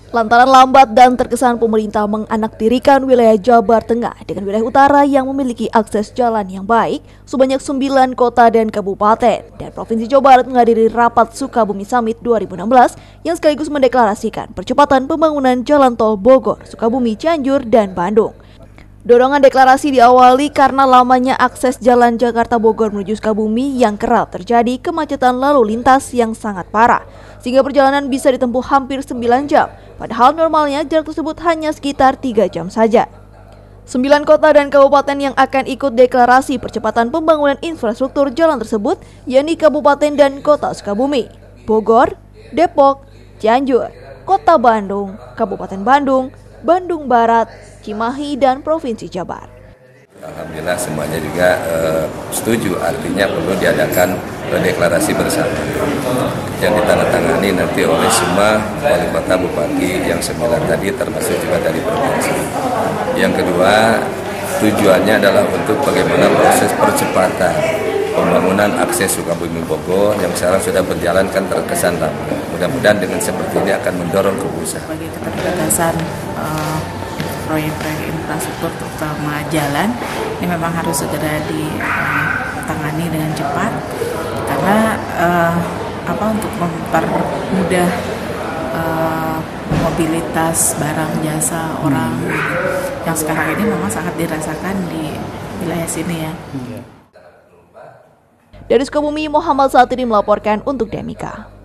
Lantaran lambat dan terkesan pemerintah menganaktirikan wilayah Jabar Tengah dengan wilayah utara yang memiliki akses jalan yang baik, sebanyak 9 kota dan kabupaten dan Provinsi Jawa Barat menghadiri rapat Sukabumi Summit 2016 yang sekaligus mendeklarasikan percepatan pembangunan jalan tol Bogor, Sukabumi, Cianjur, dan Bandung. Dorongan deklarasi diawali karena lamanya akses jalan Jakarta Bogor menuju Sukabumi yang kerap terjadi kemacetan lalu lintas yang sangat parah, sehingga perjalanan bisa ditempuh hampir 9 jam, padahal normalnya jarak tersebut hanya sekitar 3 jam saja. 9 kota dan kabupaten yang akan ikut deklarasi percepatan pembangunan infrastruktur jalan tersebut, yakni Kabupaten dan Kota Sukabumi, Bogor, Depok, Cianjur, Kota Bandung, Kabupaten Bandung, Bandung Barat, Cimahi, dan Provinsi Jabar. Alhamdulillah semuanya juga setuju, artinya perlu diadakan deklarasi bersama yang ditandatangani nanti oleh semua wali kota bupati yang 9 tadi termasuk juga dari provinsi. Yang kedua, tujuannya adalah untuk bagaimana proses percepatan pembangunan akses Sukabumi Bogor yang sekarang sudah berjalan kan terkesan lama. Mudah-mudahan dengan seperti ini akan mendorong ke usaha. Bagi keterbatasan proyek-proyek infrastruktur terutama jalan ini memang harus segera ditangani dengan cepat karena untuk mempermudah mobilitas barang jasa orang yang sekarang ini memang sangat dirasakan di wilayah sini ya. Dari Sukabumi, Muhammad Satiri melaporkan untuk Demika.